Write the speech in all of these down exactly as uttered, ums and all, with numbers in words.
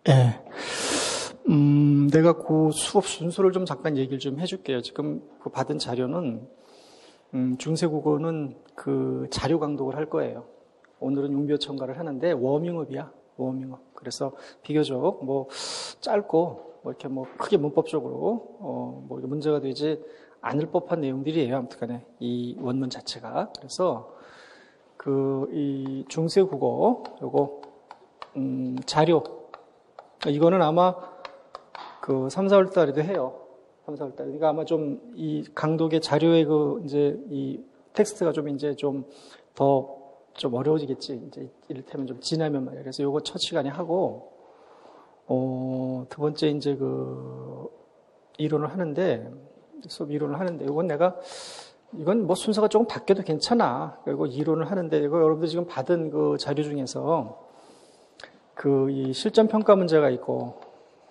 예. 음, 내가 그 수업 순서를 좀 잠깐 얘기를 좀 해줄게요. 지금 그 받은 자료는, 음, 중세국어는 그 자료 강독을 할 거예요. 오늘은 융비어 첨가를 하는데, 워밍업이야. 워밍업. 그래서 비교적 뭐, 짧고, 뭐 이렇게 뭐 크게 문법적으로, 어, 뭐 문제가 되지 않을 법한 내용들이에요. 아무튼 간에. 이 원문 자체가. 그래서, 그, 이 중세국어, 요거, 음, 자료. 이거는 아마 그 삼, 사월 달에도 해요. 삼, 사월 달에. 그러니까 아마 좀 이 강독의 자료의 그 이제 이 텍스트가 좀 이제 좀 더 좀 어려워지겠지. 이제 이를테면 좀 지나면 말이야. 그래서 요거 첫 시간에 하고, 어, 두 번째 이제 그 이론을 하는데, 수업 이론을 하는데, 이건 내가, 이건 뭐 순서가 조금 바뀌어도 괜찮아. 그리고 이론을 하는데, 이거 여러분들 지금 받은 그 자료 중에서 그 이 실전 평가 문제가 있고,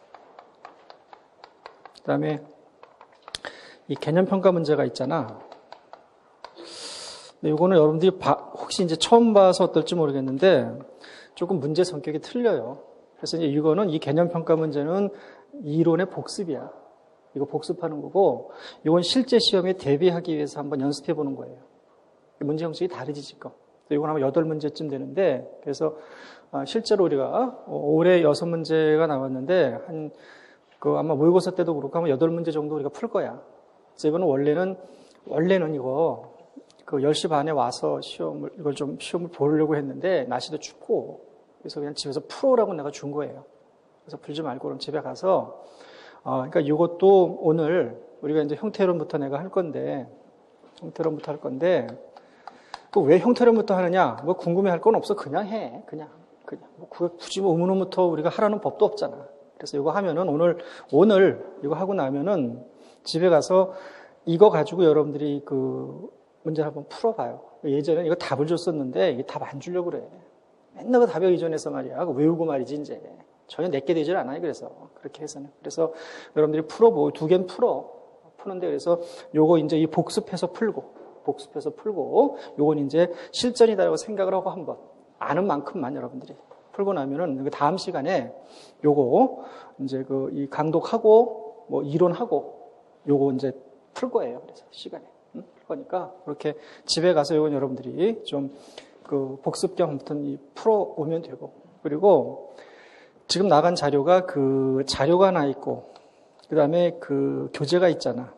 그 다음에 이 개념 평가 문제가 있잖아. 근데 이거는 여러분들이 바, 혹시 이제 처음 봐서 어떨지 모르겠는데 조금 문제 성격이 틀려요. 그래서 이제 이거는 이 개념 평가 문제는 이론의 복습이야. 이거 복습하는 거고, 이건 실제 시험에 대비하기 위해서 한번 연습해 보는 거예요. 문제 형식이 다르지 지금. 이건 아마 여덟 문제쯤 되는데, 그래서 실제로 우리가 올해 여섯 문제가 나왔는데 한 그 아마 모의고사 때도 그렇고 아마 여덟 문제 정도 우리가 풀 거야. 그래서 이거는 원래는 원래는 이거 그 열 시 반에 와서 시험을 이걸 좀 시험을 보려고 했는데 날씨도 춥고 그래서 그냥 집에서 풀어라고 내가 준 거예요. 그래서 풀지 말고 그럼 집에 가서 어 그러니까 이것도 오늘 우리가 이제 형태론부터 내가 할 건데 형태론부터 할 건데 그 왜 형태론부터 하느냐? 뭐 궁금해할 건 없어. 그냥 해. 그냥 그냥 뭐 굳이 뭐 의문부터 우리가 하라는 법도 없잖아. 그래서 이거 하면은 오늘, 오늘 이거 하고 나면은 집에 가서 이거 가지고 여러분들이 그 문제를 한번 풀어봐요. 예전에 이거 답을 줬었는데 이게 답 안 주려고 그래. 맨날 그 답에 의존해서 말이야. 외우고 말이지 이제. 전혀 내게 되질 않아요. 그래서 그렇게 해서는. 그래서 여러분들이 풀어보고 두 개는 풀어. 푸는데 그래서 요거 이제 이 복습해서 풀고 복습해서 풀고 요건 이제 실전이다라고 생각을 하고 한번 아는 만큼만 여러분들이 풀고 나면은 그 다음 시간에 요거 이제 그 이 강독하고 뭐 이론하고 요거 이제 풀 거예요. 그래서 시간에 응? 풀 거니까 그렇게 집에 가서 요건 여러분들이 좀 그 복습 겸 아무튼 이 풀어 오면 되고 그리고 지금 나간 자료가 그 자료가 하나 있고 그 다음에 그 교재가 있잖아.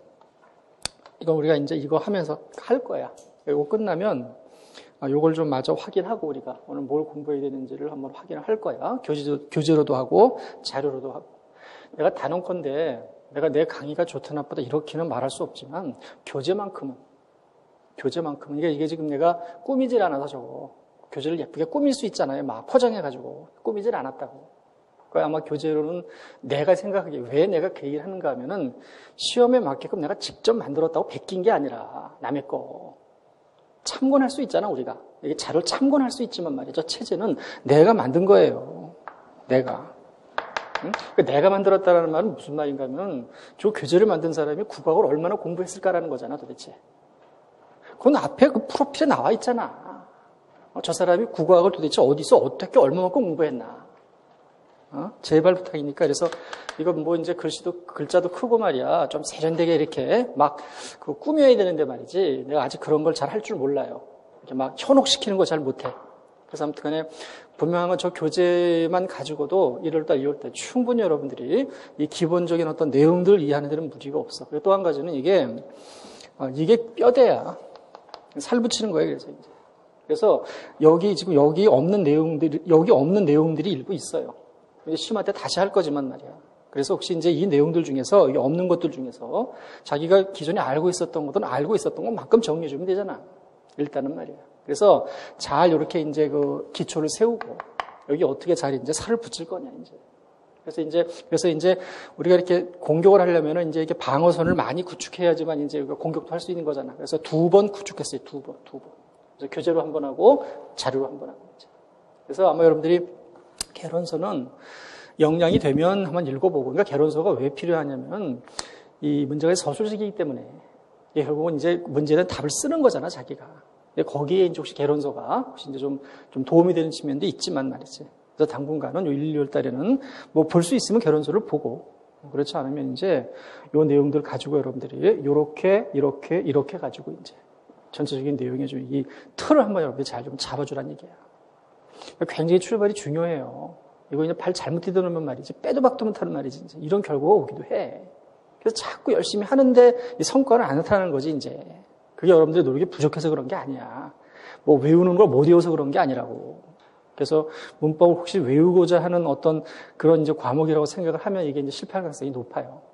이거 우리가 이제 이거 하면서 할 거야. 이거 끝나면 아, 요걸 좀 마저 확인하고 우리가 오늘 뭘 공부해야 되는지를 한번 확인을 할 거야. 교재도, 교재로도 하고 자료로도 하고. 내가 단언컨대 내가 내 강의가 좋다 나쁘다 이렇게는 말할 수 없지만 교재만큼은 교재만큼은 이게, 이게 지금 내가 꾸미질 않아서 저거 교재를 예쁘게 꾸밀 수 있잖아요. 막 포장해가지고 꾸미질 않았다고. 그러니까 아마 교재로는 내가 생각하기에 왜 내가 그 얘기를 하는가 하면은 시험에 맞게끔 내가 직접 만들었다고 베낀 게 아니라 남의 거. 참고할 수 있잖아, 우리가. 이게 자료를 참고할 수 있지만 말이죠. 체제는 내가 만든 거예요. 내가. 응? 그러니까 내가 만들었다는 말은 무슨 말인가 하면 저 교재를 만든 사람이 국악을 얼마나 공부했을까라는 거잖아, 도대체. 그건 앞에 그 프로필에 나와 있잖아. 어, 저 사람이 국악을 도대체 어디서 어떻게 얼마만큼 공부했나. 어? 제발 부탁이니까. 그래서 이거 뭐 이제 글씨도, 글자도 크고 말이야. 좀 세련되게 이렇게 막 그 꾸며야 되는데 말이지. 내가 아직 그런 걸 잘 할 줄 몰라요. 이렇게 막 현혹시키는 거 잘 못해. 그래서 아무튼 간에 분명한 건 저 교재만 가지고도 일월달, 이월달 충분히 여러분들이 이 기본적인 어떤 내용들을 이해하는 데는 무리가 없어. 그리고 또 한 가지는 이게, 어, 이게 뼈대야. 살 붙이는 거예요. 그래서 이제. 그래서 여기 지금 여기 없는 내용들이, 여기 없는 내용들이 일부 있어요. 이제 시험할 때 다시 할 거지만 말이야. 그래서 혹시 이제 이 내용들 중에서, 이게 없는 것들 중에서 자기가 기존에 알고 있었던 것들은 알고 있었던 것만큼 정리해주면 되잖아. 일단은 말이야. 그래서 잘 이렇게 이제 그 기초를 세우고, 여기 어떻게 잘 이제 살을 붙일 거냐, 이제. 그래서 이제, 그래서 이제 우리가 이렇게 공격을 하려면은 이제 이렇게 방어선을 많이 구축해야지만 이제 공격도 할 수 있는 거잖아. 그래서 두 번 구축했어요. 두 번, 두 번. 그래서 교재로 한 번 하고, 자료로 한 번 하고. 이제. 그래서 아마 여러분들이 개론서는 역량이 되면 한번 읽어보고, 그러니까 개론서가 왜 필요하냐면 이 문제가 서술식이기 때문에 예, 결국은 이제 문제는 답을 쓰는 거잖아, 자기가. 거기에 이제 혹시 개론서가 혹시 이제 좀, 좀 도움이 되는 측면도 있지만 말이지. 그래서 당분간은 요 일, 이월 달에는 뭐 볼 수 있으면 결혼서를 보고, 그렇지 않으면 이제 요 내용들 가지고 여러분들이 요렇게, 이렇게, 이렇게 가지고 이제 전체적인 내용의 좀 이 틀을 한번 여러분들이 잘 좀 잡아주라는 얘기예요. 굉장히 출발이 중요해요. 이거 이제 발 잘못 디뎌놓으면 말이지, 빼도 박도 못하는 말이지, 이제 이런 결과가 오기도 해. 그래서 자꾸 열심히 하는데 이 성과는 안 나타나는 거지, 이제. 그게 여러분들의 노력이 부족해서 그런 게 아니야. 뭐 외우는 걸 못 외워서 그런 게 아니라고. 그래서 문법을 혹시 외우고자 하는 어떤 그런 이제 과목이라고 생각을 하면 이게 이제 실패할 가능성이 높아요.